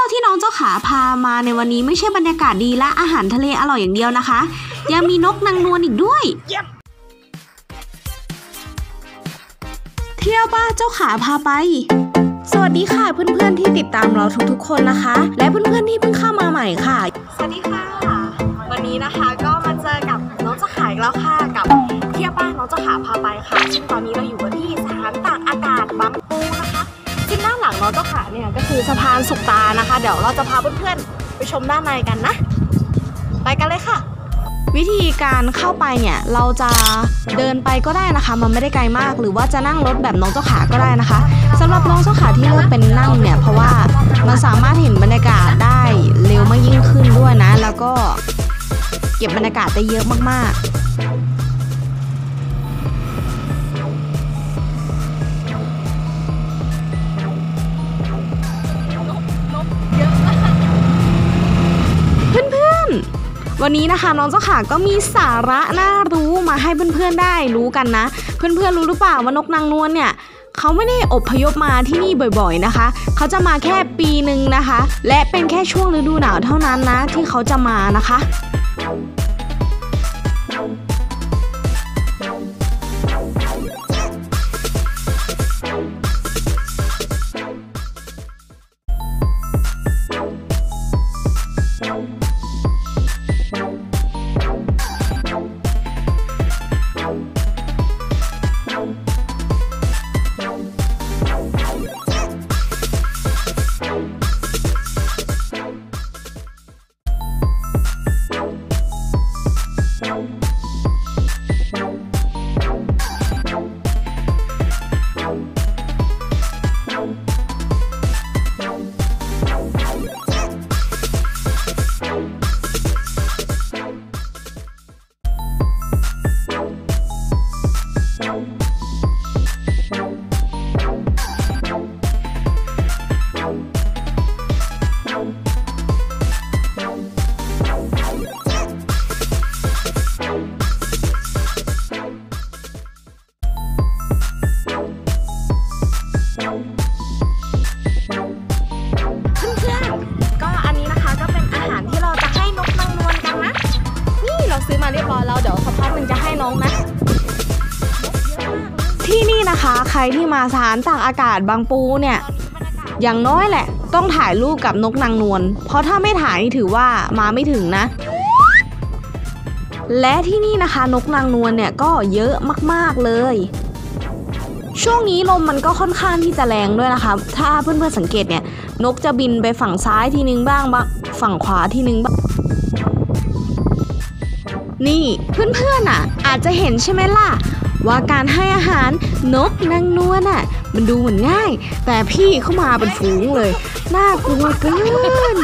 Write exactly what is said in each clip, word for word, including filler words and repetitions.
ยวที่น้องเจ้าขาพามาในวันนี้ไม่ใช่บรรยากาศดีและอาหารทะเลอร่อยอย่างเดียวนะคะยังมีนกนางนวลอีกด้วย yep. เที่ยวป้าเจ้าขาพาไปสวัสดีค่ะเพื่อนๆที่ติดตามเราทุกๆคนนะคะและเพื่อนๆที่เพิ่งเข้ามาใหม่ค่ะสวัสดีค่ะวันนี้นะคะก็มาเจอกับน้องเจ้าขาอีกแล้วค่ะกับเที่ยวป้าน้องเจ้าขาพาไปค่ะซึ่งตอนนี้เราอยู่กันที่สถานตากอากาศบางปูนะคะซึ่งด้านหลังน้องเจ้าขาเนี่ยก็คือสะพานสุขตานะคะเดี๋ยวเราจะพาเพื่อนๆไปชมด้านในกันนะไปกันเลยค่ะวิธีการเข้าไปเนี่ยเราจะเดินไปก็ได้นะคะมันไม่ได้ไกลมากหรือว่าจะนั่งรถแบบน้องเจ้าขาก็ได้นะคะสำหรับน้องเจ้าขาที่เลือกเป็นนั่งเนี่ยเพราะว่ามันสามารถเห็นบรรยากาศได้เร็วมากยิ่งขึ้นด้วยนะแล้วก็เก็บบรรยากาศได้เยอะมากๆวันนี้นะคะน้องเจ้าขาก็มีสาระน่ารู้มาให้เพื่อนๆได้รู้กันนะเพื่อนๆรู้หรือเปล่าว่านกนางนวลเนี่ยเขาไม่ได้อพยพมาที่นี่บ่อยๆนะคะเขาจะมาแค่ปีหนึ่งนะคะและเป็นแค่ช่วงฤดูหนาวเท่านั้นนะที่เขาจะมานะคะที่นี่นะคะใครที่มาสถานตากอากาศบางปูเนี่ยอย่างน้อยแหละต้องถ่ายรูปกับนกนางนวลเพราะถ้าไม่ถ่ายถือว่ามาไม่ถึงนะและที่นี่นะคะนกนางนวลเนี่ยก็เยอะมากๆเลยช่วงนี้ลมมันก็ค่อนข้างที่จะแรงด้วยนะคะถ้าเพื่อนๆสังเกตเนี่ยนกจะบินไปฝั่งซ้ายทีนึงบ้างบ้างฝั่งขวาทีนึงบ้างนี่เพื่อนๆอ่ะอาจจะเห็นใช่ไหมล่ะว่าการให้อาหารนกนางนวลน่ะมันดูเหมือนง่ายแต่พี่เข้ามาเป็นฝูงเลยน่ากลัวเกิน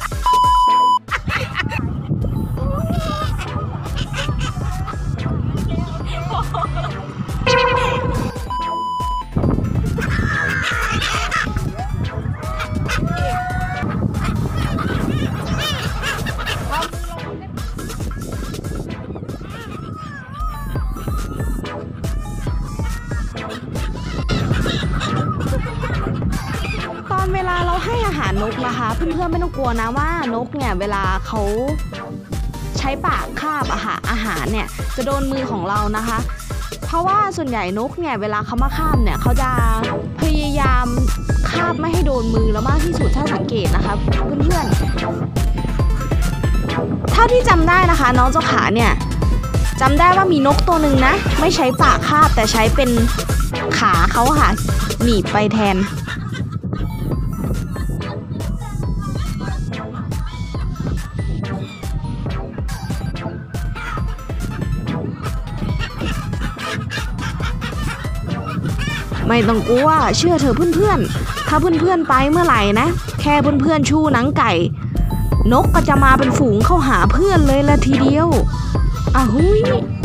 เวลาเราให้อาหารนกนะคะเพื่อนๆไม่ต้องกลัวนะว่านกเนี่ยเวลาเขาใช้ปากคาบอาหารอาหารเนี่ยจะโดนมือของเรานะคะเพราะว่าส่วนใหญ่นกเนี่ยเวลาเขามาคาบเนี่ยเขาจะพยายามคาบไม่ให้โดนมือแล้วมากที่สุดถ้าสังเกตนะคะเพื่อนๆเท่าที่จำได้นะคะน้องเจ้าขาเนี่ยจำได้ว่ามีนกตัวหนึ่งนะไม่ใช้ปากคาบแต่ใช้เป็นขาเขาค่ะหนีบไปแทนไม่ต้องกลัวเชื่อเธอเพื่อนๆถ้าเพื่อนๆไปเมื่อไหร่นะแค่เพื่อนๆชูหนังไก่นกก็จะมาเป็นฝูงเข้าหาเพื่อนเลยละทีเดียวอ้าวหุย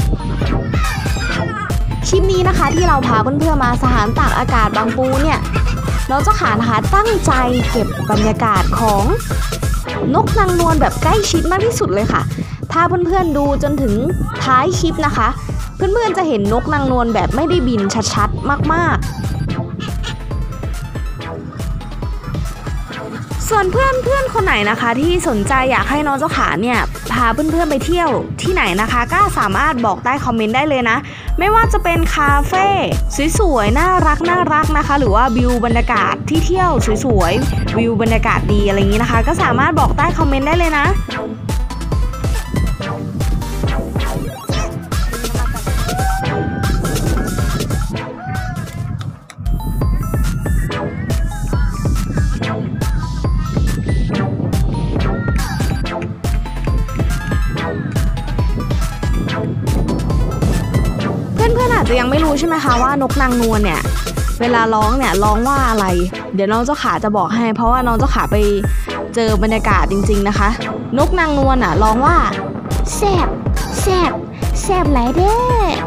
คลิปนี้นะคะที่เราพาเพื่อนๆมาสถานตากอากาศบางปูเนี่ยน้องเจ้าขานะคะตั้งใจเก็บบรรยากาศของนกนางนวลแบบใกล้ชิดมากที่สุดเลยค่ะถ้าเพื่อนๆดูจนถึงท้ายคลิปนะคะเพื่อนๆจะเห็นนกนางนวลแบบไม่ได้บินชัดๆมากๆส่วนเพื่อนเพื่อนคนไหนนะคะที่สนใจอยากให้น้องเจ้าขาเนี่ยพาเพื่อนๆไปเที่ยวที่ไหนนะคะก็สามารถบอกใต้คอมเมนต์ได้เลยนะไม่ว่าจะเป็นคาเฟ่สวยๆน่ารักน่ารักนะคะหรือว่าวิวบรรยากาศที่เที่ยวสวยๆวิวบรรยากาศดีอะไรอย่างนี้นะคะก็สามารถบอกใต้คอมเมนต์ได้เลยนะจะยังไม่รู้ใช่ไหมคะว่านกนางนวลเนี่ยเวลาร้องเนี่ยร้องว่าอะไรเดี๋ยวน้องเจ้าขาจะบอกให้เพราะว่าน้องเจ้าขาไปเจอบรรยากาศจริงๆนะคะนกนางนวลอ่ะร้องว่าแซบแซบแซบหลายเด้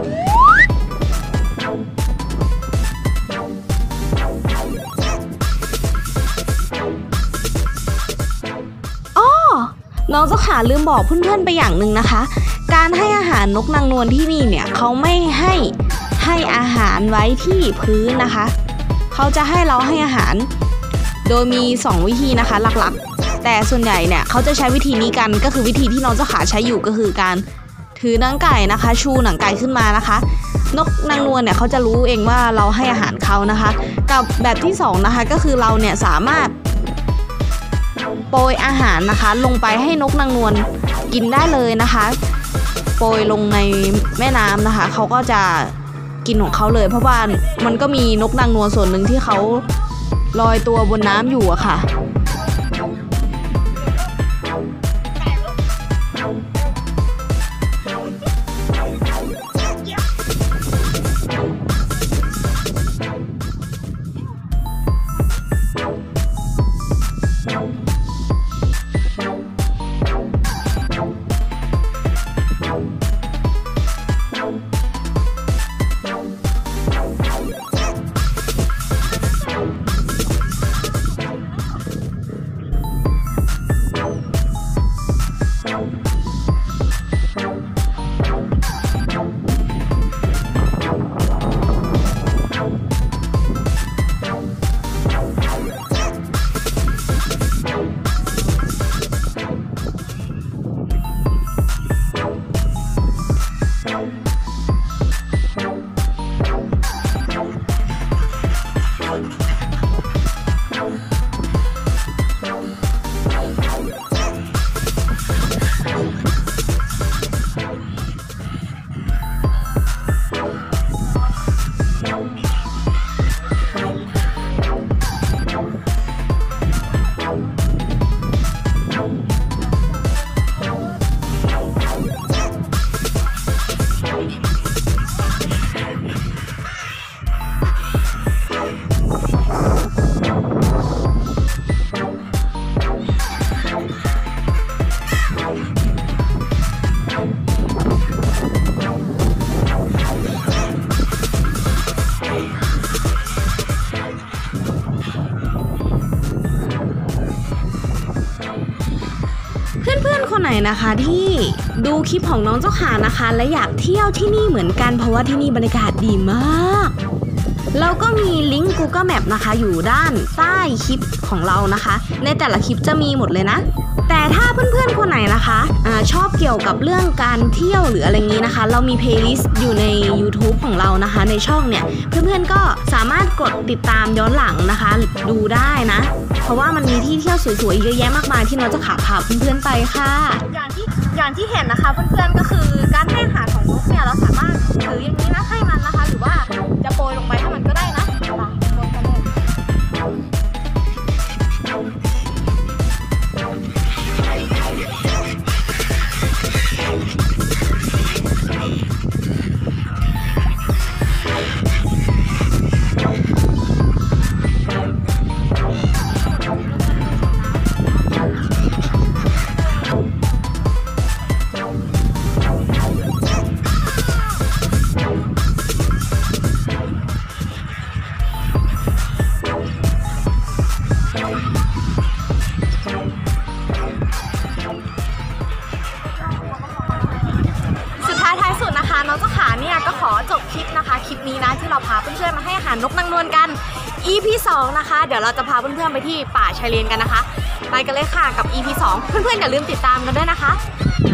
อ้อน้องเจ้าขาลืมบอกเพื่อนๆไปอย่างหนึ่งนะคะการให้อาหารนกนางนวลที่นี่เนี่ยเขาไม่ให้ให้อาหารไว้ที่พื้นนะคะเขาจะให้เราให้อาหารโดยมีสองวิธีนะคะหลักๆแต่ส่วนใหญ่เนี่ยเขาจะใช้วิธีนี้กันก็คือวิธีที่น้องเจ้าขาใช้อยู่ก็คือการถือหนังไก่นะคะชูหนังไก่ขึ้นมานะคะนกนางนวลเนี่ยเขาจะรู้เองว่าเราให้อาหารเขานะคะกับแบบที่สองนะคะก็คือเราเนี่ยสามารถโปรยอาหารนะคะลงไปให้นกนางนวลกินได้เลยนะคะโปรยลงในแม่น้ำนะคะเขาก็จะกินของเขาเลยเพราะว่ามันก็มีนกนางนวลส่วนหนึ่งที่เขาลอยตัวบนน้ำอยู่อะค่ะคนไหนนะคะที่ดูคลิปของน้องเจ้าขานะคะและอยากเที่ยวที่นี่เหมือนกันเพราะว่าที่นี่บรรยากาศดีมากเราก็มีลิงก์ Google Map นะคะอยู่ด้านใต้คลิปของเรานะคะในแต่ละคลิปจะมีหมดเลยนะแต่ถ้าเพื่อนๆคนไหนนะคะอะชอบเกี่ยวกับเรื่องการเที่ยวหรืออะไรงี้นะคะเรามีเพลย์ลิสต์อยู่ใน YouTube ของเรานะคะในช่องเนี่ยเพื่อนๆก็สามารถกดติดตามย้อนหลังนะคะดูได้นะเพราะว่ามันมีที่เที่ยวสวยๆเยอะแยะมากมายที่น้องจะขาพาเพื่อนๆไปค่ะอย่างที่อย่างที่เห็นนะคะเพื่อนๆก็คือการให้อาหารของนกเนี่ยเราสามารถถืออย่างนี้นะให้มันนะคะหรือว่าจะโปรยลงไปให้มันก็ได้นะโปรยไปเลยน้องเจ้าขาเนี่ยก็ขอจบคลิปนะคะคลิปนี้นะที่เราพาเพื่อนๆมาให้อาหารนกนางนวลกัน อี พี สองนะคะเดี๋ยวเราจะพาเพื่อนๆไปที่ป่าชายเลนกันนะคะไปกันเลยค่ะกับ อี พี สอง เพื่อนๆอย่าลืมติดตามกันด้วยนะคะ